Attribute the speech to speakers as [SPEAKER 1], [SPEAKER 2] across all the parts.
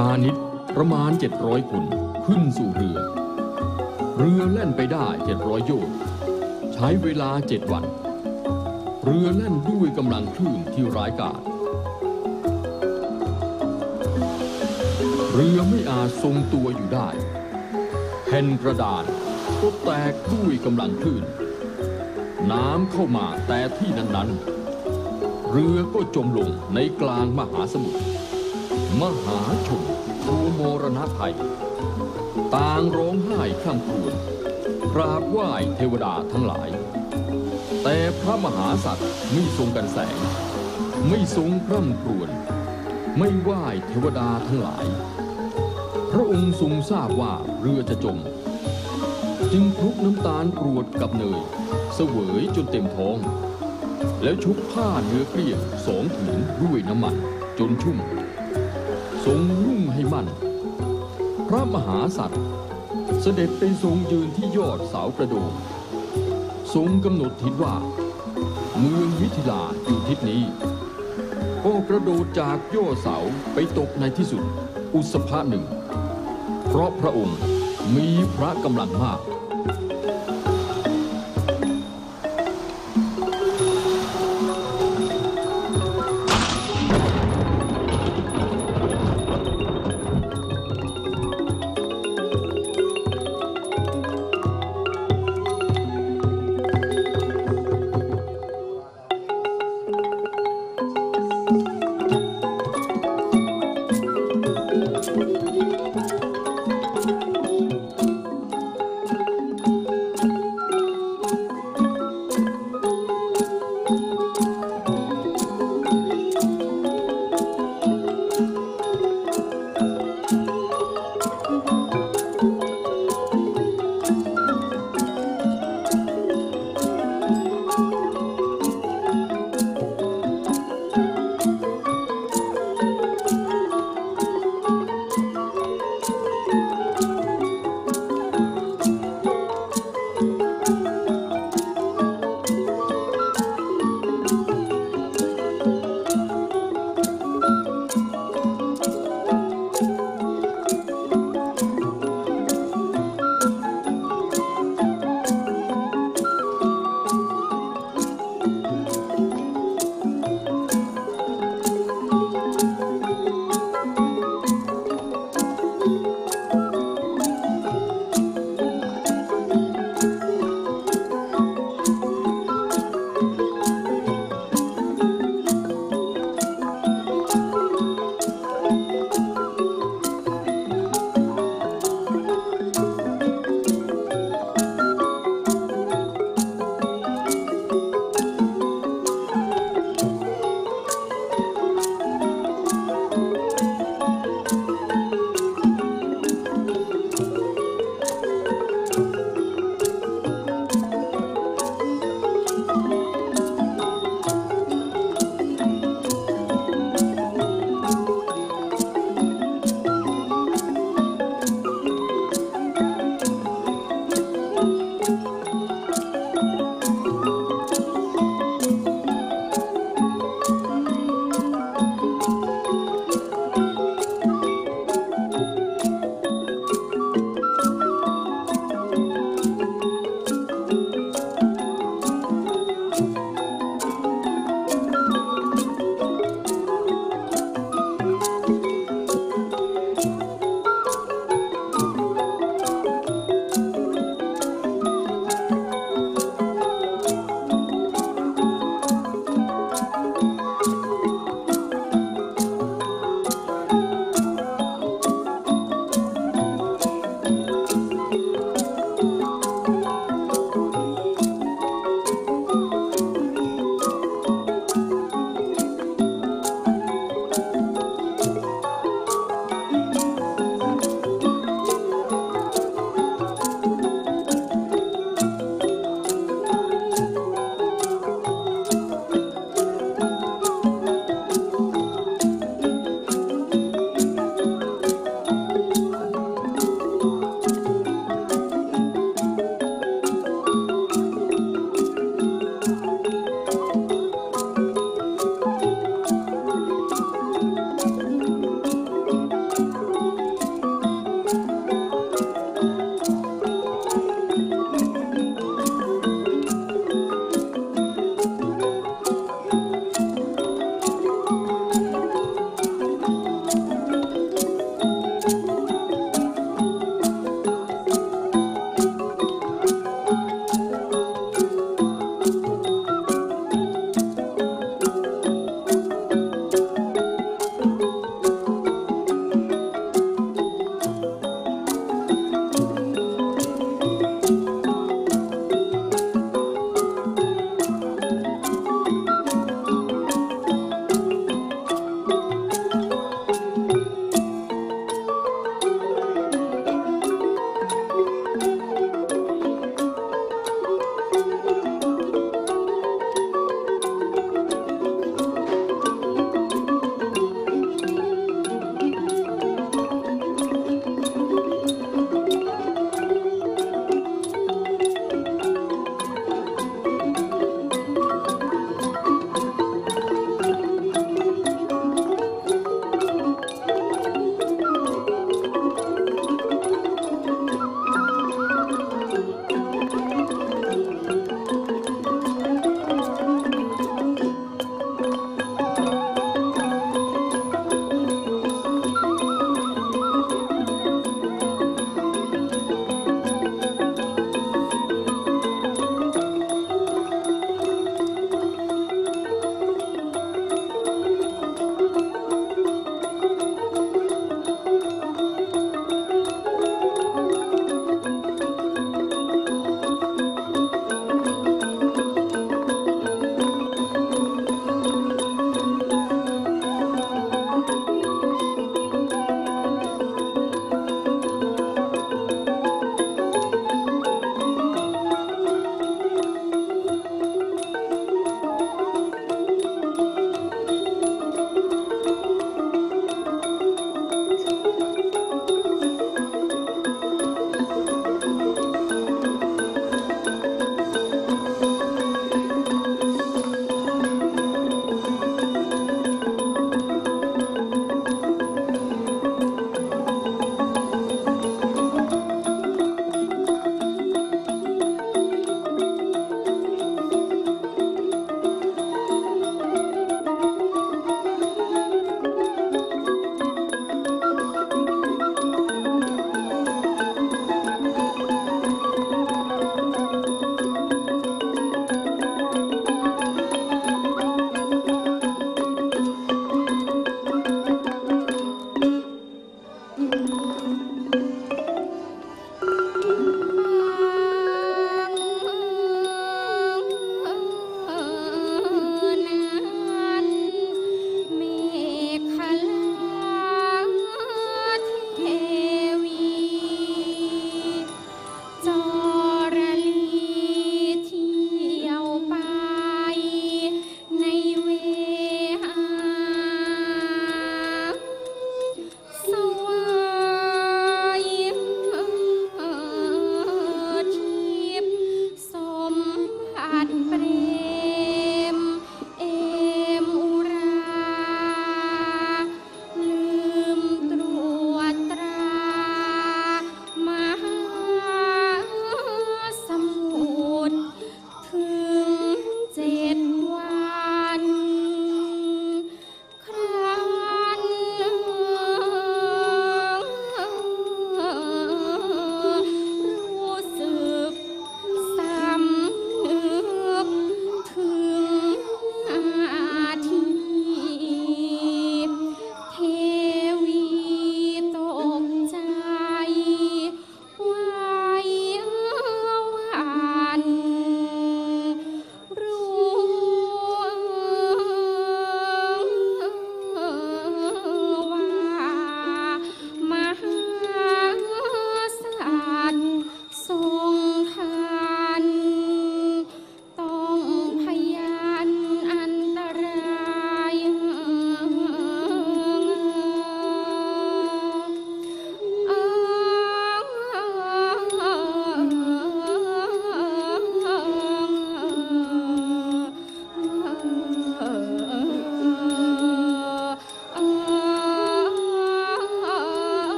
[SPEAKER 1] าณิชย์ประมาณ700 คนขึ้นสู่เรือแล่นไปได้700 โยชน์ใช้เวลา7 วันเรือแล่นด้วยกำลังคลื่นที่ร้ายกาจเรือไม่อาจทรงตัวอยู่ได้แผ่นกระดานก็แตกด้วยกำลังคลื่นน้ำเข้ามาแต่ที่นั้นเรือก็จมลงในกลางมหาสมุทรมหาชนตัวมรณะภัยต่างร้องไห้คร่ำครวญกราบไหว้เทวดาทั้งหลายแต่พระมหาสัตว์ไม่ทรงกันแสงไม่ทรงคร่ำครวญไม่ไหว้เทวดาทั้งหลายพระองค์ทรงทราบว่าเรือจะจมจึงคลุกน้ำตาลกรวดกับเนยเสวยจนเต็มท้องแล้วชุบผ้าเนื้อเกลี้ยง2 ผืนด้วยน้ำมันจนชุ่มทรงนุ่งให้มั่นพระมหาสัตว์เสด็จไปทรงยืนที่ยอดเสากระโดงทรงกำหนดทิศว่าเมืองมิถิลาอยู่ทิศนี้ก็กระโดดจากยอดเสาไปตกในที่สุดอุสภะหนึ่งเพราะพระองค์มีพระกำลังมาก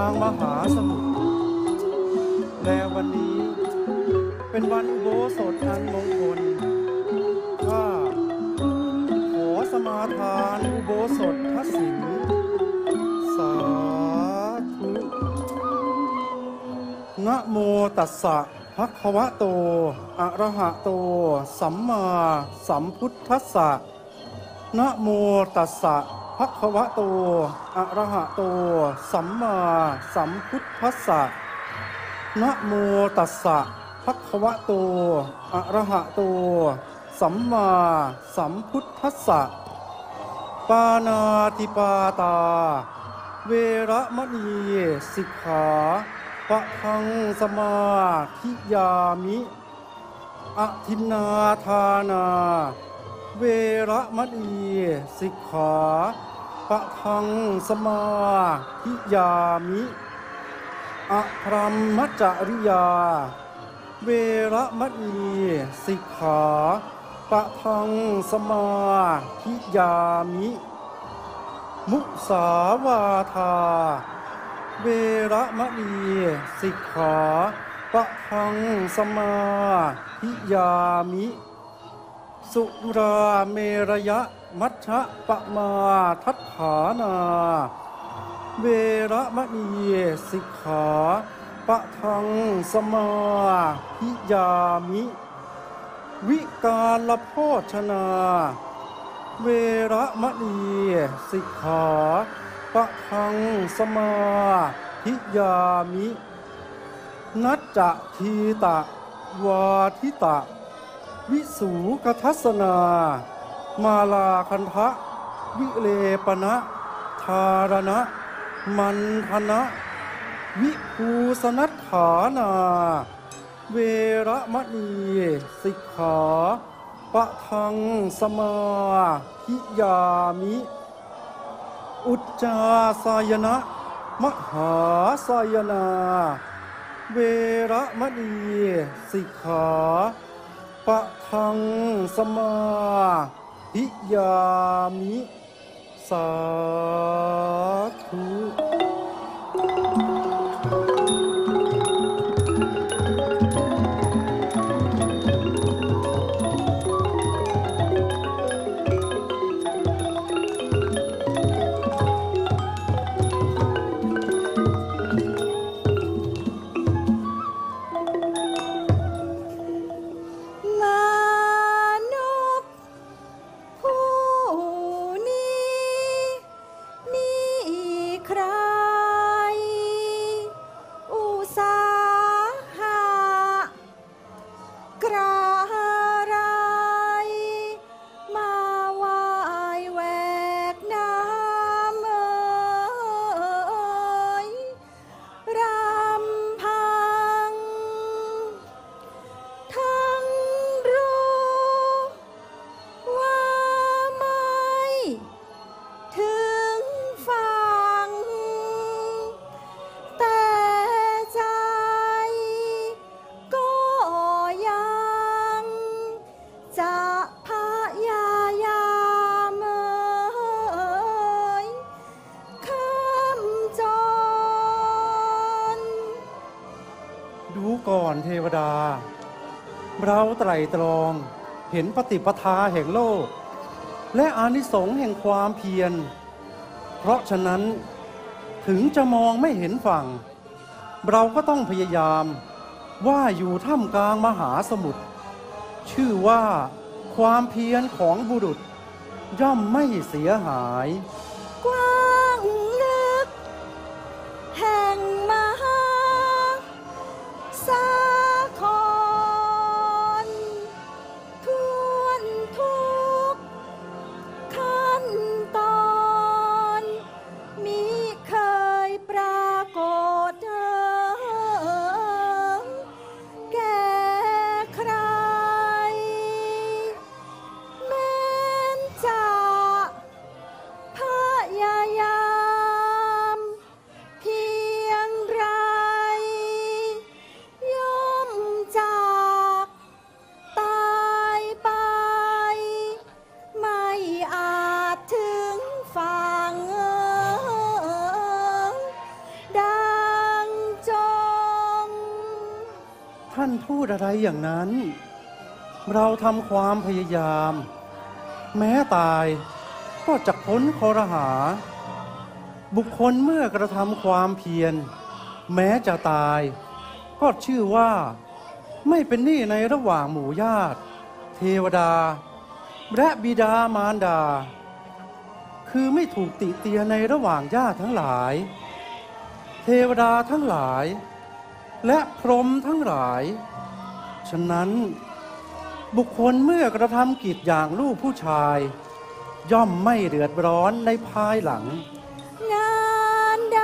[SPEAKER 2] างมหาสมุทรและวันนี้เป็นวันอุโบสถอันมงคลข้าขอสมาทานอุโบสถพระศีลสาธุนะโมตัสสะภะคะวะโตอะระหะโตสัมมาสัมพุทธัสสะนะโมตัสสะภะคะวะโตอะระหะโตสัมมาสัมพุทธัสสะนะโมตัสสะภะคะวะโตอะระหะโตสัมมาสัมพุทธัสสะปานาติปาตาเวระมณีสิกขาปะทังสมาธิยามิอทินนาทานาเวระมณีสิกขาปะทังสมาธิยามิอพรหมจริยาเวระมณีสิกขาปะทังสมาธิยามิมุสาวาทาเวระมณีสิกขาปะทังสมาธิยามิสุราเมรยะมัชฌะปมาทัฏฐานาเวระมณีสิกขาปะทังสมาธิยามิวิกาลโภชนาเวระมณีสิกขาปะทังสมาธิยามินัจจทีตะวาทิตะวิสูกทัสสนามาลาคันทะวิเลปนะธารณะมันธนะวิภูสนัตถานาเวระมณีสิกขาปะทังสมาธิยามิอุจจาสายนะมหาสายนาเวระมณีสิกขาปะทังสมาธิยามิสาธุก่อนเทวดาเราไตร่ตรองเห็นปฏิปทาแห่งโลกและอานิสงส์แห่งความเพียรเพราะฉะนั้นถึงจะมองไม่เห็นฝั่งเราก็ต้องพยายามว่าอยู่ท่ามกลางมหาสมุทรชื่อว่าความเพียรของบุรุษย่อมไม่เสียหาย
[SPEAKER 3] กว้างลึกแห่งมหาสาครทวนทุกขั้นตอนมิเคยปรากฏแก่ใครแม้นจะพา
[SPEAKER 2] พูดอะไรอย่างนั้นเราทำความพยายามแม้ตายก็จะพ้นครหาบุคคลเมื่อกระทำความเพียรแม้จะตายก็ชื่อว่าไม่เป็นหนี้ในระหว่างหมู่ญาติเทวดาและบิดามารดาคือไม่ถูกติเตียนในระหว่างญาติทั้งหลายเทวดาทั้งหลายและพรหมทั้งหลายฉะนั้นบุคคลเมื่อกระทำกิจอย่างลูกผู้ชายย่อมไม่เดือดร้อนในภายหลัง
[SPEAKER 3] งานใด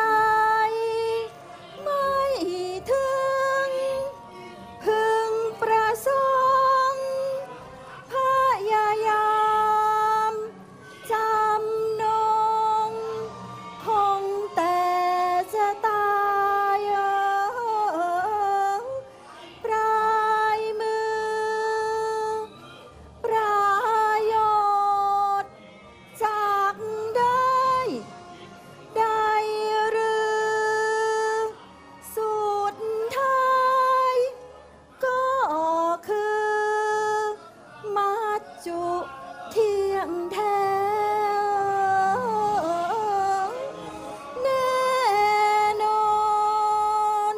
[SPEAKER 3] ไม่ถึงพึงประสงค์พยายามจำนงคงแต่จะตายปลายมือปลายโยชน์จากได้หรือสุดท้ายก็คือมัจจุเที่ยงแท้แน่นอน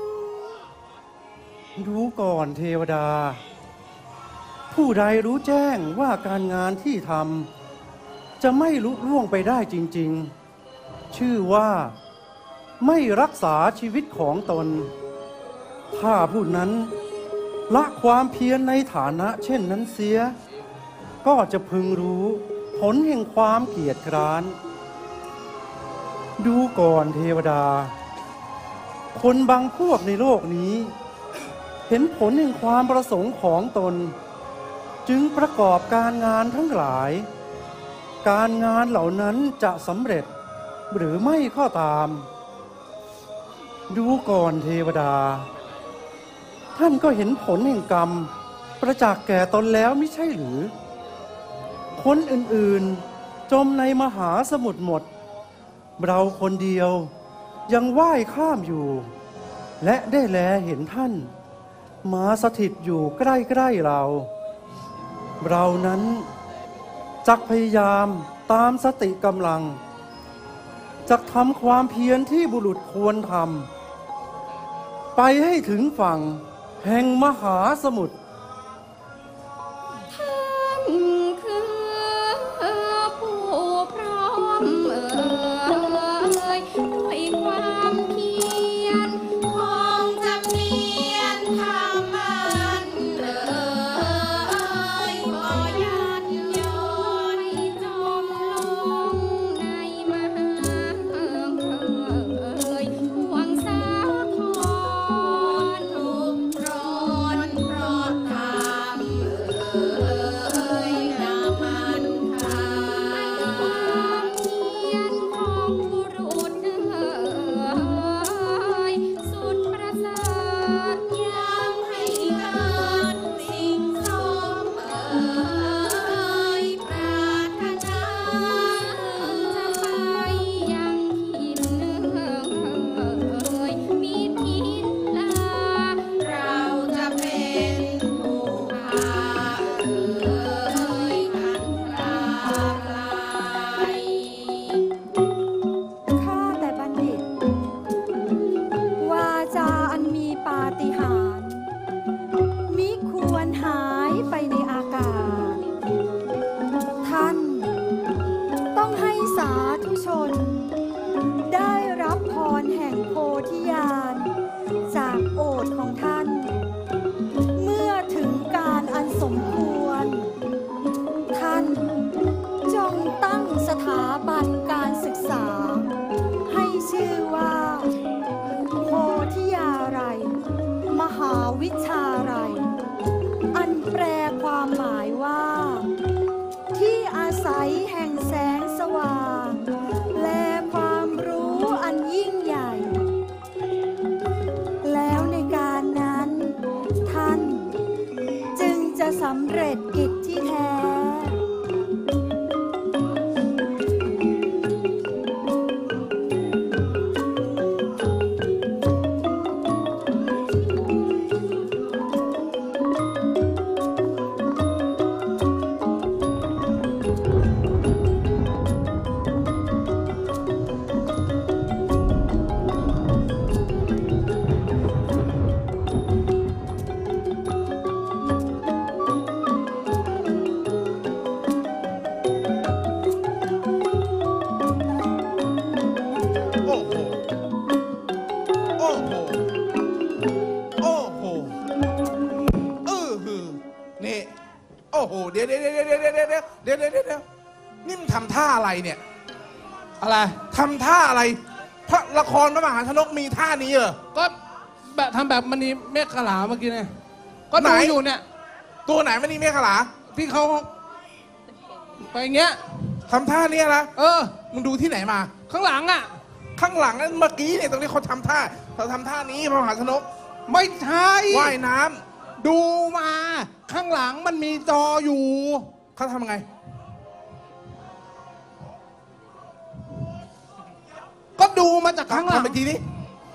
[SPEAKER 2] รู้ก่อนเทวดาผู้ใดรู้แจ้งว่าการงานที่ทำจะไม่ลุล่วงไปได้จริงๆชื่อว่าไม่รักษาชีวิตของตนถ้าผู้นั้นละความเพียรในฐานะเช่นนั้นเสียก็จะพึงรู้ผลแห่งความเกียจคร้านดูก่อนเทวดาคนบางพวกในโลกนี้เห็นผลแห่งความประสงค์ของตนจึงประกอบการงานทั้งหลายการงานเหล่านั้นจะสำเร็จหรือไม่ก็ตามดูก่อนเทวดาท่านก็เห็นผลแห่งกรรมประจักษ์แก่ตนแล้วไม่ใช่หรือคนอื่นๆจมในมหาสมุทรหมดเราคนเดียวยังว่ายข้ามอยู่และได้แลเห็นท่านมาสถิตอยู่ใกล้ๆเรานั้นจักพยายามตามสติกำลังจักทำความเพียรที่บุรุษควรทำไปให้ถึงฝั่งแห่งมหาสมุทร
[SPEAKER 3] ท่านคือผู้พร้อมด้วยความเพียรคงจะเพียรทำมันก็ยันยนจมลงในมหาห่วงสาครทุกข์ร้อนเพราะทำน้ำมันทางเพียรของบุรุษสุดประเสริฐยังให้เกิดสิ่งสมปรารถนาจะไปยังถิ่นมีทิศลาเราจะเป็นผู้พากันกราบลายข้าแต่บัณฑิตวาจาอันมีปาฏิหาริย์มิควรหายไปในอากาศท่านต้องให้สาธุชนได้รับพรแห่งโพธิญาณจากโอษฐ์ของท่านเมื่อถึงการอันสมควรท่านจงตั้งสถาบันการศึกษาให้ชื่อว่าโพธิยาลัยมหาวิชาลัยอันแปลความหมายว่าที่อาศัยแห่งแสงสว่างและความรู้อันยิ่งใหญ่แล้วในการนั้นท่านจึงจะสำเร็จกิจที่แท้ ข
[SPEAKER 4] นี่มันทำท่าอะไรเนี่ย
[SPEAKER 5] อะไร
[SPEAKER 4] ทำท่าอะไรพระละครพระมหาชนกมีท่านี้เหรอ
[SPEAKER 5] ก็แบบทำแบบมณีเมฆขลาเมื่อกี้เนี่ยก็
[SPEAKER 4] ไหน
[SPEAKER 5] ดูอยู่เนี่ย
[SPEAKER 4] ตัวไหนมันนี่เมฆขลา
[SPEAKER 5] ที่เขาไปอย่างเงี้ย
[SPEAKER 4] ทำท่านี้นะ
[SPEAKER 5] เออ
[SPEAKER 4] มึงดูที่ไหนมา
[SPEAKER 5] ข้างหลังอ่ะ
[SPEAKER 4] ข้างหลังนั้นเมื่อกี้เนี่ยตรงนี้เขาทำท่านี้พระมหาชนก
[SPEAKER 5] ไม่ใช่
[SPEAKER 4] ว่ายน้ำ
[SPEAKER 5] ดูมา ข้างหลังมันมีจออยู่
[SPEAKER 4] เขาทำไง
[SPEAKER 5] ก็ดูมาจากข้างหลัง
[SPEAKER 4] ทำไปทีนี้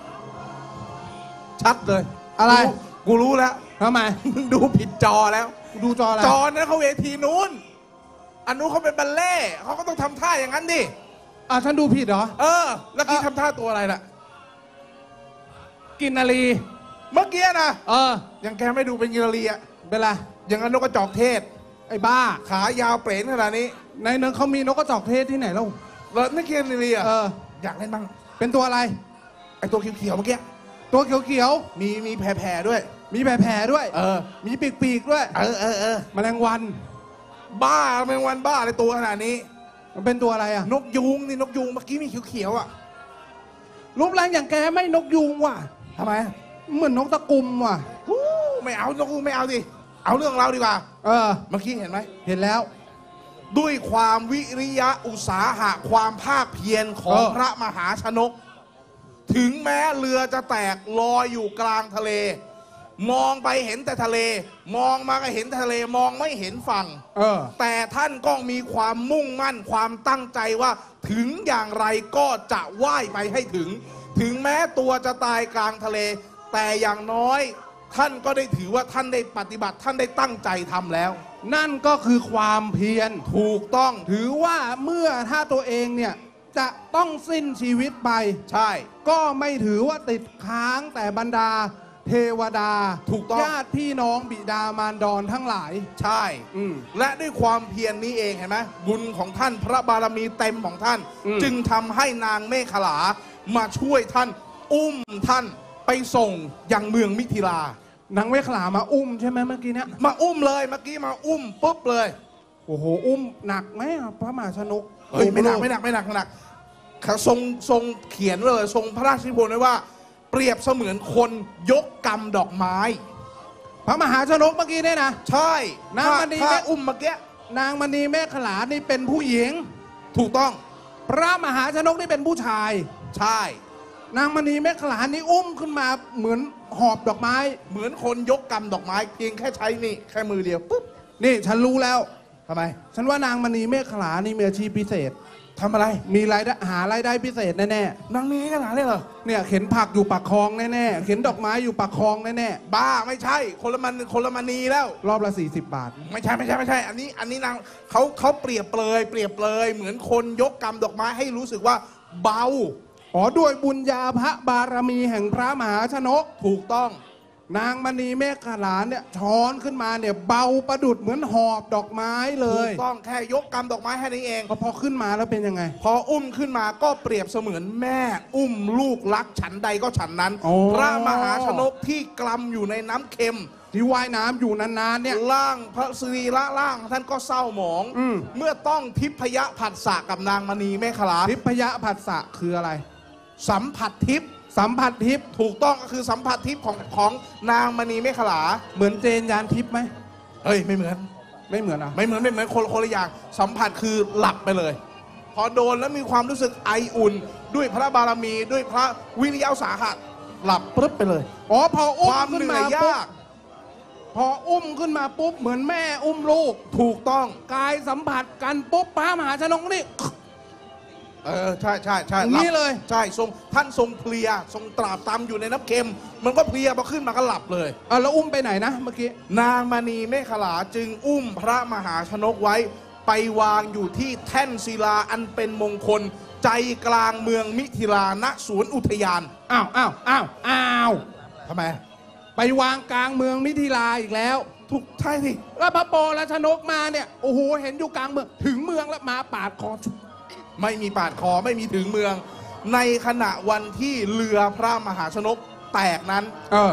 [SPEAKER 4] ชัดเลย
[SPEAKER 5] อะไร
[SPEAKER 4] กูรู้แล้ว
[SPEAKER 5] ทำไม
[SPEAKER 4] มึงดูผิดจอแล้ว
[SPEAKER 5] ดูจออะไร
[SPEAKER 4] จอนั้นเขาเวทีนู้นอันนู้นเขาเป็นบัลเล่ต์เขาก็ต้องทำท่าอย่างนั้นดิ
[SPEAKER 5] อ่ะฉันดูผิดเหรอ
[SPEAKER 4] เออ แล้วกี้ทำท่าตัวอะไรล่ะ
[SPEAKER 5] กินนาลี
[SPEAKER 4] เมื่อกี้นะ
[SPEAKER 5] เออ
[SPEAKER 4] ยังแกไม่ดูเป็นกินรีอะ
[SPEAKER 5] เป็นไร
[SPEAKER 4] อย่างนั้นนกกระจอกเทศ
[SPEAKER 5] ไอ้บ้า
[SPEAKER 4] ขายาวเปรนขนาดนี้
[SPEAKER 5] ในเนื้อเขามีนกกระจอกเทศที่ไหนแล้ว
[SPEAKER 4] แล้วนี่กินรีอะ
[SPEAKER 5] เออ
[SPEAKER 4] อยากเล่นบ้าง
[SPEAKER 5] เป็นตัวอะไร
[SPEAKER 4] ไอตัวเขียวๆเมื่อกี้
[SPEAKER 5] ตัวเขียว
[SPEAKER 4] มีแผ่ๆด้วย
[SPEAKER 5] ๆ มีแผลๆด้วย
[SPEAKER 4] เออ
[SPEAKER 5] มีปีกๆด้วย
[SPEAKER 4] เออ
[SPEAKER 5] แมลงวัน
[SPEAKER 4] บ้าแมงวันบ้าอะไรตัวขนาดนี้
[SPEAKER 5] มันเป็นตัวอะไรอ่ะ
[SPEAKER 4] นกยูงนี่นกยูงเมื่อกี้มีเขียวๆอ่ะ
[SPEAKER 5] รูปร่างอย่างแกไม่นกยูงว่ะ
[SPEAKER 4] ทำไม
[SPEAKER 5] เหมือนนกตะกุมว่ะ
[SPEAKER 4] ฮู้ไม่เอานกยูงไม่เอาดิเอาเรื่องเราดีกว่า
[SPEAKER 5] เออ
[SPEAKER 4] เมื่อกี้เห็นไหม
[SPEAKER 5] เห็นแล้ว
[SPEAKER 4] ด้วยความวิริยะอุตสาหะความภาคเพียรของ
[SPEAKER 5] เออ
[SPEAKER 4] พระมหาชนก ถึงแม้เรือจะแตกลอยอยู่กลางทะเล มองไปเห็นแต่ทะเล มองมาก็เห็นทะเลมองไม่เห็นฝั่ง
[SPEAKER 5] เออ
[SPEAKER 4] แต่ท่านก็มีความมุ่งมั่นความตั้งใจว่า ถึงอย่างไรก็จะว่ายไปให้ถึง ถึงแม้ตัวจะตายกลางทะเล แต่อย่างน้อยท่านก็ได้ถือว่าท่านได้ปฏิบัติท่านได้ตั้งใจทำแล้ว
[SPEAKER 5] นั่นก็คือความเพียร
[SPEAKER 4] ถูกต้อง
[SPEAKER 5] ถือว่าเมื่อถ้าตัวเองเนี่ยจะต้องสิ้นชีวิตไป
[SPEAKER 4] ใช่
[SPEAKER 5] ก็ไม่ถือว่าติดค้างแต่บรรดาเทวดา
[SPEAKER 4] ถูกต้อง
[SPEAKER 5] ญาติพี่น้องบิดามารดรทั้งหลาย
[SPEAKER 4] ใช่
[SPEAKER 5] อืม
[SPEAKER 4] และด้วยความเพียรนนี้เองเห็นไหมบุญของท่านพระบารมีเต็มของท่าน
[SPEAKER 5] อืม
[SPEAKER 4] จึงทำให้นางเมขลามาช่วยท่าน อุ้มท่านไปส่งยังเมืองมิถิลา
[SPEAKER 5] นางเวขลามาอุ้มใช่ไหมเมื่อกี้เนี่ย
[SPEAKER 4] มาอุ้มเลยเมื่อกี้มาอุ้มปุ๊บเลย
[SPEAKER 5] โอ้โหอุ้มหนักไหมอ่ะพระมหาชนก
[SPEAKER 4] เฮ้ยไม่หนัก
[SPEAKER 5] อุ้
[SPEAKER 4] ไม่หนักไม่หนักไม่หนักเขาทรงเขียนเลยทรงพระราชนิพนธ์ไว้ว่า เปรียบเสมือนคนยกกำดอกไม้
[SPEAKER 5] พระมหาชนกเมื่อกี้เนี่ยนะ
[SPEAKER 4] ใช่
[SPEAKER 5] นางมณี
[SPEAKER 4] ถ้าอุ้มเมื่อกี้
[SPEAKER 5] นางมณีเมฆขลานี่เป็นผู้หญิง
[SPEAKER 4] ถูกต้อง
[SPEAKER 5] พระมหาชนกนี่เป็นผู้ชาย
[SPEAKER 4] ใช่
[SPEAKER 5] นางมณีเมฆขลานี่อุ้มขึ้นมาเหมือนหอบดอกไม้
[SPEAKER 4] เหมือนคนยกกำดอกไม้เพียงแค่ใช้นี่แค่มือเดียวปุ๊บ
[SPEAKER 5] นี่ฉันรู้แล้ว
[SPEAKER 4] ทำไม
[SPEAKER 5] ฉันว่านางมณีเมฆขลานี่มีอาชีพพิเศษ
[SPEAKER 4] ทำอะไร
[SPEAKER 5] มีรายได้หารายได้พิเศษแน่
[SPEAKER 4] นางมีขนาดเลยเหรอ
[SPEAKER 5] ๆเนี่ยเข็นผักอยู่ปากคลองแน่ๆเข็นดอกไม้อยู่ปากคลองแน่
[SPEAKER 4] บ้าไม่ใช่คนละมณีแล้ว
[SPEAKER 5] ๆรอบละ40 บาท
[SPEAKER 4] ไม่ใช่ อันนี้นางเขาเปรียบเปรยเหมือนคนยกกำดอกไม้ให้รู้สึกว่าเบา
[SPEAKER 5] อ๋อด้วยบุญญาพระบารมีแห่งพระมหาชนก
[SPEAKER 4] ถูกต้อง
[SPEAKER 5] นางมณีเมฆขลาเนี่ยช้อนขึ้นมาเนี่ยเบาประดุดเหมือนหอบดอกไม้เล
[SPEAKER 4] ถู
[SPEAKER 5] ย
[SPEAKER 4] กต้องแค่ยกกำดอกไม้แค่นี้เอง
[SPEAKER 5] พอขึ้นมาแล้วเป็นยังไง
[SPEAKER 4] พออุ้มขึ้นมาก็เปรียบเสมือนแม่อุ้มลูกรักฉันใดก็ฉันนั้น
[SPEAKER 5] อ๋อ
[SPEAKER 4] พระมหาชนกที่กลำอยู่ในน้ำเค็ม
[SPEAKER 5] ที่ว่ายน้ำอยู่นานๆเนี่ย
[SPEAKER 4] ร่างพระสรีระร่างท่านก็เศร้าหมอง
[SPEAKER 5] อืม
[SPEAKER 4] เมื่อต้องทิพยผัสสะกับนางมณีเมขลา
[SPEAKER 5] ทิพยผัสสะคืออะไร
[SPEAKER 4] สัมผัสทิพย์
[SPEAKER 5] สัมผัสทิพย์
[SPEAKER 4] ถูกต้องก็คือสัมผัสทิพย์ของนางมณีเมขลา
[SPEAKER 5] เหมือนเจนยานทิพย์ไหม
[SPEAKER 4] เฮ้ยไม่เหมือน
[SPEAKER 5] ไม่เหมือนอ่ะ
[SPEAKER 4] ไม่เหมือนคนละอย่างสัมผัสคือหลับไปเลย พอโดนแล้วมีความรู้สึกไออุ่น ด้วยพระบารมีด้วยพระวิริยะอุตสาหะหลับปึ๊บไปเลย
[SPEAKER 5] อ๋อพออุ้
[SPEAKER 4] ค
[SPEAKER 5] ม
[SPEAKER 4] วาม
[SPEAKER 5] ขึ้
[SPEAKER 4] เห
[SPEAKER 5] น
[SPEAKER 4] นื่
[SPEAKER 5] มา
[SPEAKER 4] อย
[SPEAKER 5] ปุ๊บ
[SPEAKER 4] ยาก
[SPEAKER 5] พออุ้มขึ้นมาปุ๊บเหมือนแม่อุ้มลูก
[SPEAKER 4] ถูกต้อง
[SPEAKER 5] กายสัมผัสกันปุ๊บพระมหาชนกนี่
[SPEAKER 4] ใช่
[SPEAKER 5] อย่างนี้เลย
[SPEAKER 4] ใช่ท่านทรงเพลียทรงตราบตามอยู่ในน้ำเค็ม มันก็เพลียพอขึ้นมาก็หลับเลย
[SPEAKER 5] แล้วอุ้มไปไหนนะเมื่อกี้
[SPEAKER 4] นางมณีเมขลาจึงอุ้มพระมหาชนกไว้ ไปวางอยู่ที่แท่นศิลาอันเป็นมงคล ใจกลางเมืองมิถิลาณสวนอุทยาน
[SPEAKER 5] อ้าว
[SPEAKER 4] ทำไม
[SPEAKER 5] ไปวางกลางเมืองมิถิลาอีกแล้ว
[SPEAKER 4] ถูกใช่สิ
[SPEAKER 5] แล้วพระโปรชนกมาเนี่ยโอ้โหเห็นอยู่กลางเมืองถึงเมืองแล้วมาปาดคอชุบ
[SPEAKER 4] ไม่มีปาดคอไม่มีถึงเมือง ในขณะวันที่เรือพระมหาชนกแตกนั้น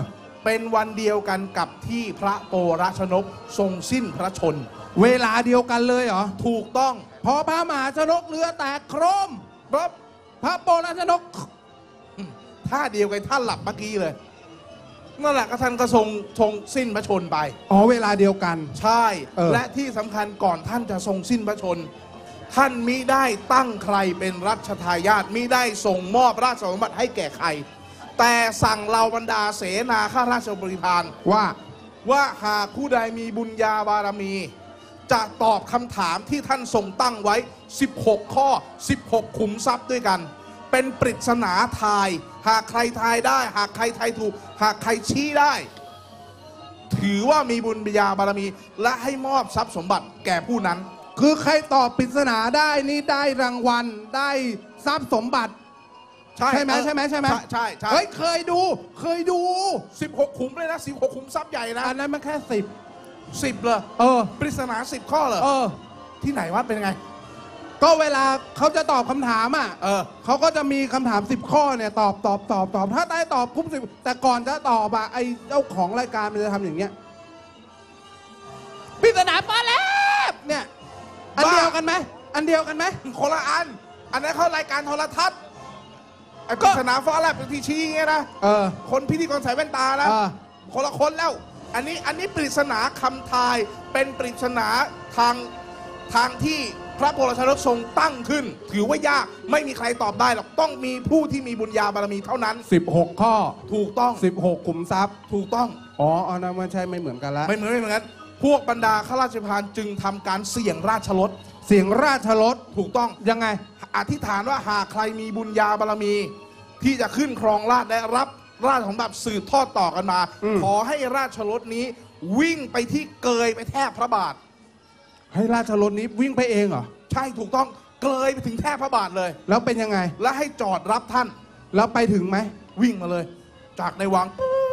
[SPEAKER 4] เป็นวันเดียวกันกับที่พระโปรชนกทรงสิ้นพระชนม์
[SPEAKER 5] เวลาเดียวกันเลยเหรอ
[SPEAKER 4] ถูกต้อง
[SPEAKER 5] พอพระมหาชนกเรือแตกโครม
[SPEAKER 4] ปั๊บ
[SPEAKER 5] พระโปรชนก
[SPEAKER 4] ท่าเดียวกับท่านหลับเมื่อกี้เลยนั่นแหละก็ท่านก็ทรงสิ้นพระชนม์ไป
[SPEAKER 5] อ๋อเวลาเดียวกัน
[SPEAKER 4] ใช่ และที่สำคัญก่อนท่านจะทรงสิ้นพระชนม์ท่านมิได้ตั้งใครเป็นรัชทายาทมิได้ส่งมอบราชสมบัติให้แก่ใคร แต่สั่งเหล่าบรรดาเสนาข้าราชบริพารว่าหากผู้ใดมีบุญญาบารมี จะตอบคำถามที่ท่านทรงตั้งไว้16ข้อ16ขุมทรัพย์ด้วยกันเป็นปริศนาทายหากใครทายได้หากใครทายถูกหากใครชี้ได้ถือว่ามีบุญญาบารมีและให้มอบทรัพย์สมบัติแก่ผู้นั้น
[SPEAKER 5] คือใครตอบปริศนาได้นี่ได้รางวัลได้ทรัพย์สมบัติใช่ไหมใช่ไหม
[SPEAKER 4] ใช่
[SPEAKER 5] เฮ้ยเคยดู
[SPEAKER 4] 16ขุมเลยนะ16ขุมทรัพย์ใหญ่นะ
[SPEAKER 5] อันนั้นมันแค่10
[SPEAKER 4] เลยปริศนา10ข้อเลยที่ไหนวะเป็นไง
[SPEAKER 5] ก็เวลาเขาจะตอบคำถามอ่ะเขาก็จะมีคำถาม10ข้อเนี่ยตอบถ้าได้ตอบครบ10แต่ก่อนจะตอบไอ้เจ้าของรายการมันจะทำอย่างเงี้ยปริศนาฟ้าแลบเนี่ยอันเดียวกันไหม
[SPEAKER 4] คนละอันนั้นเขารายการโทรทัศน์ไอ้ปริศนาฟ้าแลบเป็นที่ชี้ไงนะคนพิธีกรใส่แว่นตานะคนละคนแล้วอันนี้ปริศนาคำทายเป็นปริศนาทางที่พระโพธิชนกทรงตั้งขึ้นถือว่ายากไม่มีใครตอบได้หรอกต้องมีผู้ที่มีบุญญาบารมีเท่านั้น
[SPEAKER 5] 16ข้อ
[SPEAKER 4] ถูกต้อง
[SPEAKER 5] 16ขุมทรัพย์
[SPEAKER 4] ถูกต้อง
[SPEAKER 5] อันนั้นไม่ใช่ไม่เหมือนกันละ
[SPEAKER 4] ไม่เหมือนกันพวกบรรดาข้าราชการจึงทำการเสี่ยงราชรถถูกต้อง
[SPEAKER 5] ยังไง
[SPEAKER 4] อธิษฐานว่าหากใครมีบุญญาบารมีที่จะขึ้นครองราชและรับราชของแบบสืบทอดต่อกันมาขอให้ราชรถนี้วิ่งไปที่เกยไปแทบพระบาท
[SPEAKER 5] ให้ราชรถนี้วิ่งไปเองเหรอ
[SPEAKER 4] ใช่ถูกต้องเกยไปถึงแทบพระบาทเลย
[SPEAKER 5] แล้วเป็นยังไง
[SPEAKER 4] แล้วให้จอดรับท่าน
[SPEAKER 5] แล้วไปถึงไหม
[SPEAKER 4] วิ่งมาเลยจากในวัง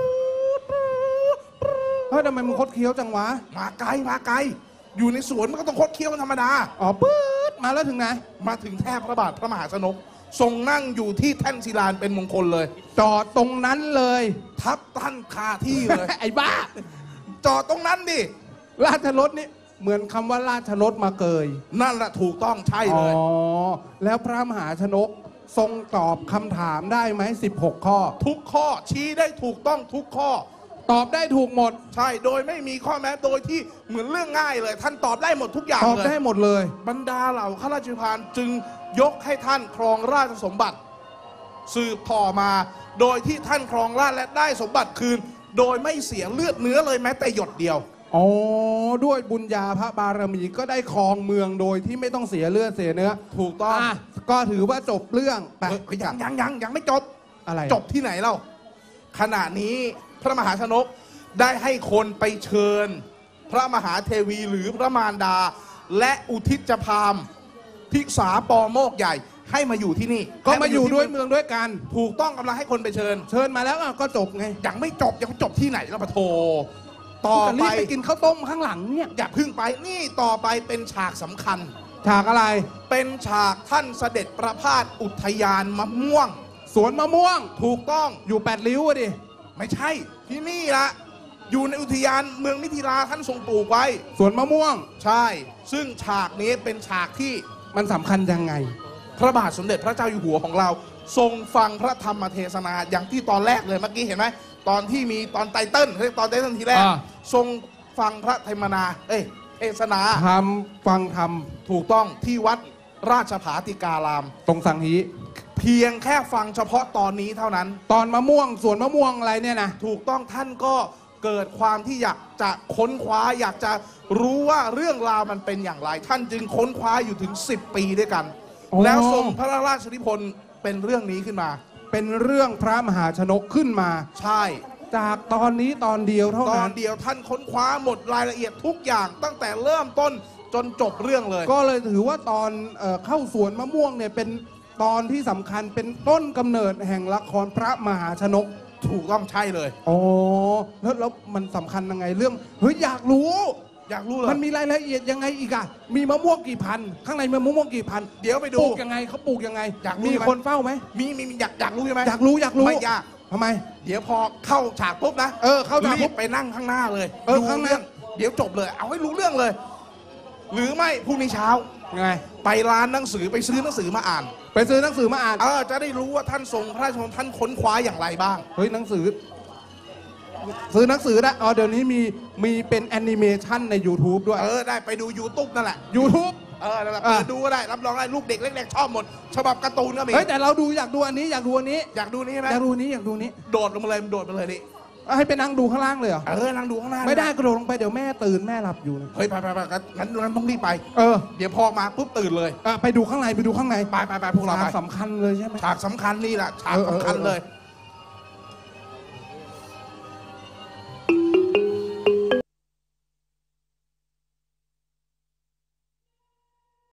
[SPEAKER 5] เฮ้ยทำไมมึงคดเคี้ยวจังวะ
[SPEAKER 4] มาไกลอยู่ในสวนมันก็ต้องคดเคี้ยวธรรมดา
[SPEAKER 5] ปื๊ดมาแล้วถึงไหน
[SPEAKER 4] มาถึงแทบพระบาทพระมหาชนกทรงนั่งอยู่ที่แท่นศิลาเป็นมงคลเลย
[SPEAKER 5] จอดตรงนั้นเลย
[SPEAKER 4] ทับท่านคาที่เลย
[SPEAKER 5] ไอ้บ้า
[SPEAKER 4] จอดตรงนั้นดิ
[SPEAKER 5] ราชรถนี่เหมือนคำว่าราชรถมาเกย
[SPEAKER 4] นั่นแหละถูกต้องใช่เลย
[SPEAKER 5] แล้วพระมหาชนกทรงตอบคำถามได้ไหม16ข้อ
[SPEAKER 4] ทุกข้อชี้ได้ถูกต้องทุกข้อ
[SPEAKER 5] ตอบได้ถูกหมด
[SPEAKER 4] ใช่โดยไม่มีข้อแม้โดยที่เหมือนเรื่องง่ายเลยท่านตอบได้หมดทุกอย่างเลย
[SPEAKER 5] ตอบได้หมดเลย
[SPEAKER 4] บรรดาเหล่าข้าราชการจึงยกให้ท่านครองราชสมบัติสืบต่อมาโดยที่ท่านครองราชและได้สมบัติคืนโดยไม่เสียเลือดเนื้อเลยแม้แต่หยดเดียว
[SPEAKER 5] ด้วยบุญญาพระบารมีก็ได้ครองเมืองโดยที่ไม่ต้องเสียเลือดเสียเนื้อ
[SPEAKER 4] ถูกต้อง
[SPEAKER 5] ก็ถือว่าจบเรื่อง
[SPEAKER 4] แต่ยังไม่จบ
[SPEAKER 5] อะไร
[SPEAKER 4] จบที่ไหนเล่าขณะนี้พระมหาชนกได้ให้คนไปเชิญพระมหาเทวีหรือพระมารดาและอุทิศพามภิกษาปอโมกใหญ่ให้มาอยู่ที่นี่
[SPEAKER 5] ก็มาอยู่ด้วยเมืองด้วยกัน
[SPEAKER 4] ถูกต้องกำลังให้คนไปเชิญ
[SPEAKER 5] มาแล้วก็จบไง
[SPEAKER 4] ยังไม่จบยังจบที่ไหนแล้วปะโทต่อ
[SPEAKER 5] ไปกินข้าวต้มข้างหลังเนี่ย
[SPEAKER 4] อย่าพึ่งไปนี่ต่อไปเป็นฉากสำคัญ
[SPEAKER 5] ฉากอะไร
[SPEAKER 4] เป็นฉากท่านเสด็จประพาสอุทยานมะม่วง
[SPEAKER 5] สวนมะม่วง
[SPEAKER 4] ถูกต้อง
[SPEAKER 5] อยู่8 ริ้วดิ
[SPEAKER 4] ไม่ใช่ที่นี่ละอยู่ในอุทยานเมืองมิถิลาท่านทรงปลูกไว้
[SPEAKER 5] สวนมะม่วง
[SPEAKER 4] ใช่ซึ่งฉากนี้เป็นฉากที่
[SPEAKER 5] มันสำคัญยังไง
[SPEAKER 4] พระบาทสมเด็จพระเจ้าอยู่หัวของเราทรงฟังพระธรรมเทศนาอย่างที่ตอนแรกเลยเมื่อกี้เห็นไหมตอนที่มีตอนไตเติ้ลทีแรกทรงฟังพระเทศนา
[SPEAKER 5] ฟังธรรม
[SPEAKER 4] ถูกต้องที่วัดราชภาติการาม
[SPEAKER 5] ตรงสังฮี
[SPEAKER 4] เพียงแค่ฟังเฉพาะตอนนี้เท่านั้น
[SPEAKER 5] ตอนมะม่วงสวนมะม่วงอะไรเนี่ยนะ
[SPEAKER 4] ถูกต้องท่านก็เกิดความที่อยากจะค้นคว้าอยากจะรู้ว่าเรื่องราวมันเป็นอย่างไรท่านจึงค้นคว้าอยู่ถึง10 ปีด้วยกันแล้วทรงพระราชนิพนธ์เป็นเรื่องนี้ขึ้นมา
[SPEAKER 5] เป็นเรื่องพระมหาชนกขึ้นมา
[SPEAKER 4] ใช่
[SPEAKER 5] จากตอนนี้ตอนเดียวเท่านั้น
[SPEAKER 4] ตอนเดียวท่านค้นคว้าหมดรายละเอียดทุกอย่างตั้งแต่เริ่มต้นจนจบเรื่องเลย
[SPEAKER 5] ก็เลยถือว่าตอนเข้าสวนมะม่วงเนี่ยเป็นตอนที่สำคัญเป็นต้นกำเนิดแห่งละครพระมหาชนก
[SPEAKER 4] ถูกต้องใช่เลย
[SPEAKER 5] แล้วมันสำคัญยังไงเรื่องอยากรู้
[SPEAKER 4] เลย
[SPEAKER 5] มันมีรายละเอียดยังไงอีกอะมีมะม่วงกี่พันข้างในมะม่วงกี่พัน
[SPEAKER 4] เดี๋ยวไปดู
[SPEAKER 5] ปลูกยังไงเขาปลูกยังไง
[SPEAKER 4] อยาก
[SPEAKER 5] มีคนเฝ้าไหม
[SPEAKER 4] มีอยากรู้ใช่ไหม
[SPEAKER 5] อยากรู้
[SPEAKER 4] ไม่ยาก
[SPEAKER 5] ทำไม
[SPEAKER 4] เดี๋ยวพอเข้าฉากปุ๊บนะ
[SPEAKER 5] เข้าฉากปุ๊
[SPEAKER 4] รีบบ ไปนั่งข้างหน้าเลย
[SPEAKER 5] ข้างหน้า
[SPEAKER 4] เรื่องเดี๋ยวจบเลย เอาให้รู้เรื่องเลย หรือไม่พรุ่งนี้เช้า
[SPEAKER 5] ไง
[SPEAKER 4] ไปร้านหนังสือไปซื้อหนังสือมาอ่าน
[SPEAKER 5] ไปซื้อหนังสือมาอ่าน
[SPEAKER 4] จะได้รู้ว่าท่านทรงพระราชวังท่านค้นคว้าอย่างไรบ้าง
[SPEAKER 5] เฮ้ยหนังสือ ซื้อหนังสือได้เดี๋ยวนี้มีเป็นแอนิเมชันใน YouTube ด้วย
[SPEAKER 4] ได้ไปดู YouTube นั่นแหละ
[SPEAKER 5] YouTube
[SPEAKER 4] นั่นแหละเปิดดูก็ได้รับรองได้ลูกเด็กเล็กๆชอบหมดฉบับการ์ตูนก็มี
[SPEAKER 5] เฮ้ยแต่เราอยากดูอันนี้อยากดูอันนี้
[SPEAKER 4] อยากดูนี่ใช่ไหม
[SPEAKER 5] อยากดูนี้อยากดูนี้
[SPEAKER 4] โดดลงมาเลยโดดมาเลยนี่
[SPEAKER 5] ให้ไปนั่งดูข้างล่างเลยเหรอ
[SPEAKER 4] นั่งดูข้างหน้า
[SPEAKER 5] ไม่ได้กระโดดลงไปเดี๋ยวแม่ตื่นแม่หลับอยู่นะ
[SPEAKER 4] เฮ้ยไปงั้นต้องรีบไป เดี๋ยวพอมาปุ๊บตื่นเลย
[SPEAKER 5] ไปดูข้างในไปดูข้างใน
[SPEAKER 4] ไปพวกเรา
[SPEAKER 5] ฉาก
[SPEAKER 4] ไป
[SPEAKER 5] สำคัญเลยใช่ไหม
[SPEAKER 4] ฉากสำคัญนี่แหละฉากสำคัญเลย